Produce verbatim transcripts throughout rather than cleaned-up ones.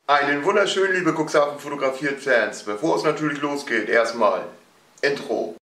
Einen wunderschönen, liebe Cuxhaven fotografiert Fans. Bevor es natürlich losgeht, erstmal Intro.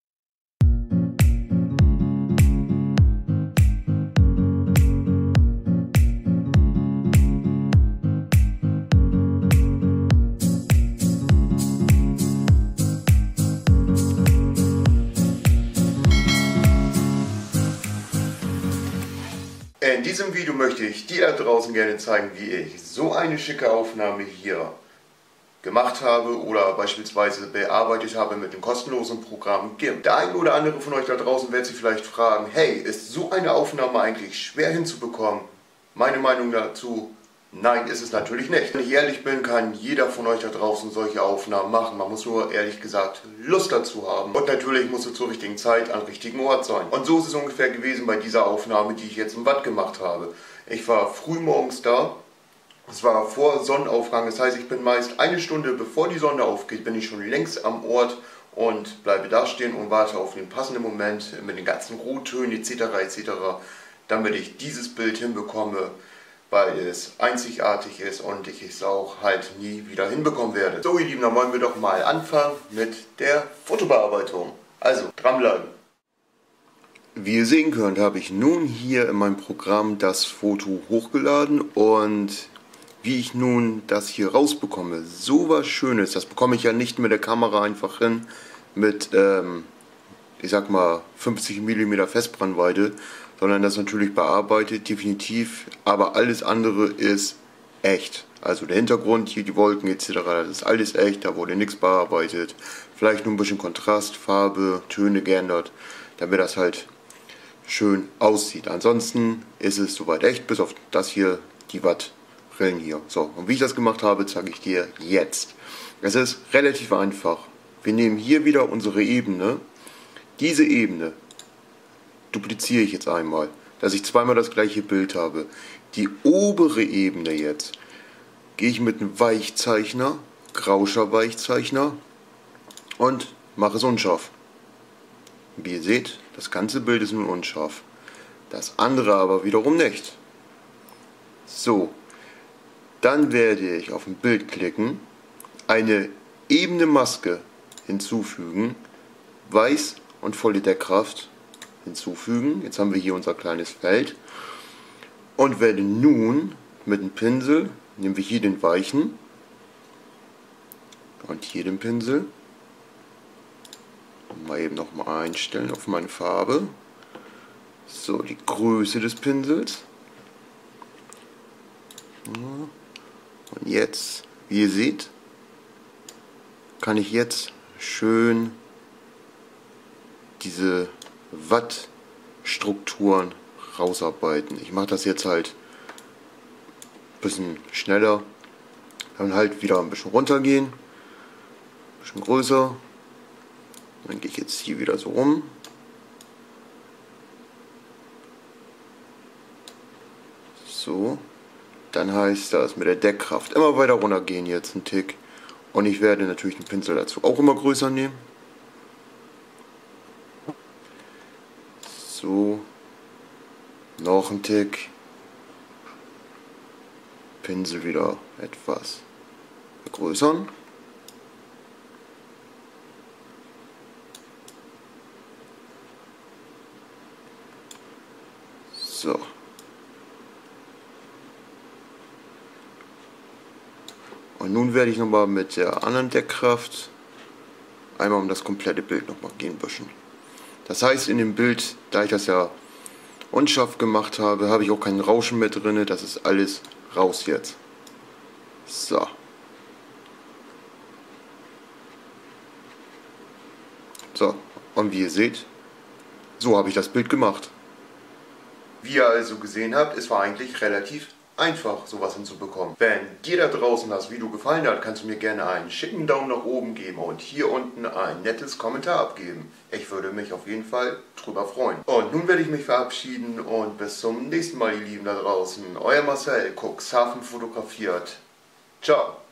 In diesem Video möchte ich dir da draußen gerne zeigen, wie ich so eine schicke Aufnahme hier gemacht habe oder beispielsweise bearbeitet habe mit dem kostenlosen Programm GIMP. Der eine oder andere von euch da draußen wird sich vielleicht fragen, hey, ist so eine Aufnahme eigentlich schwer hinzubekommen? Meine Meinung dazu: Nein, ist es natürlich nicht. Wenn ich ehrlich bin, kann jeder von euch da draußen solche Aufnahmen machen. Man muss nur, ehrlich gesagt, Lust dazu haben. Und natürlich muss es zur richtigen Zeit am richtigen Ort sein. Und so ist es ungefähr gewesen bei dieser Aufnahme, die ich jetzt im Watt gemacht habe. Ich war früh morgens da. Es war vor Sonnenaufgang. Das heißt, ich bin meist eine Stunde bevor die Sonne aufgeht, bin ich schon längst am Ort und bleibe da stehen und warte auf den passenden Moment mit den ganzen Rottönen et cetera et cetera, damit ich dieses Bild hinbekomme, weil es einzigartig ist und ich es auch halt nie wieder hinbekommen werde. So ihr Lieben, dann wollen wir doch mal anfangen mit der Fotobearbeitung. Also, dranbleiben. Wie ihr sehen könnt, habe ich nun hier in meinem Programm das Foto hochgeladen und wie ich nun das hier rausbekomme, so was Schönes, das bekomme ich ja nicht mit der Kamera einfach hin, mit, ähm, ich sag mal, fünfzig Millimeter Festbrennweite, sondern das natürlich bearbeitet, definitiv, aber alles andere ist echt. Also der Hintergrund, hier die Wolken et cetera, das ist alles echt, da wurde nichts bearbeitet. Vielleicht nur ein bisschen Kontrast, Farbe, Töne geändert, damit das halt schön aussieht. Ansonsten ist es soweit echt, bis auf das hier, die Wattrillen hier. So, und wie ich das gemacht habe, zeige ich dir jetzt. Es ist relativ einfach. Wir nehmen hier wieder unsere Ebene. Diese Ebene dupliziere ich jetzt einmal, dass ich zweimal das gleiche Bild habe. Die obere Ebene jetzt gehe ich mit einem Weichzeichner, Grauscher Weichzeichner, und mache es unscharf. Wie ihr seht, das ganze Bild ist nun unscharf. Das andere aber wiederum nicht. So, dann werde ich auf ein Bild klicken, eine ebene Maske hinzufügen, weiß und volle Deckkraft hinzufügen. Jetzt haben wir hier unser kleines Feld und werde nun mit dem Pinsel, nehmen wir hier den weichen und hier den Pinsel, mal eben noch mal einstellen auf meine Farbe. So, die Größe des Pinsels. Und jetzt, wie ihr seht, kann ich jetzt schön diese Wattstrukturen rausarbeiten. Ich mache das jetzt halt ein bisschen schneller. Dann halt wieder ein bisschen runtergehen. Ein bisschen größer. Dann gehe ich jetzt hier wieder so rum. So. Dann heißt das mit der Deckkraft immer weiter runtergehen jetzt einen Tick. Und ich werde natürlich den Pinsel dazu auch immer größer nehmen. So, noch ein Tick, Pinsel wieder etwas vergrößern. So. Und nun werde ich nochmal mit der anderen Deckkraft einmal um das komplette Bild nochmal gehen wischen. Das heißt, in dem Bild, da ich das ja unscharf gemacht habe, habe ich auch kein Rauschen mehr drin. Das ist alles raus jetzt. So. So, und wie ihr seht, so habe ich das Bild gemacht. Wie ihr also gesehen habt, es war eigentlich relativ einfach, sowas hinzubekommen. Wenn dir da draußen das Video gefallen hat, kannst du mir gerne einen schicken Daumen nach oben geben und hier unten ein nettes Kommentar abgeben. Ich würde mich auf jeden Fall drüber freuen. Und nun werde ich mich verabschieden und bis zum nächsten Mal, ihr Lieben da draußen. Euer Marcel, Cuxhaven fotografiert. Ciao.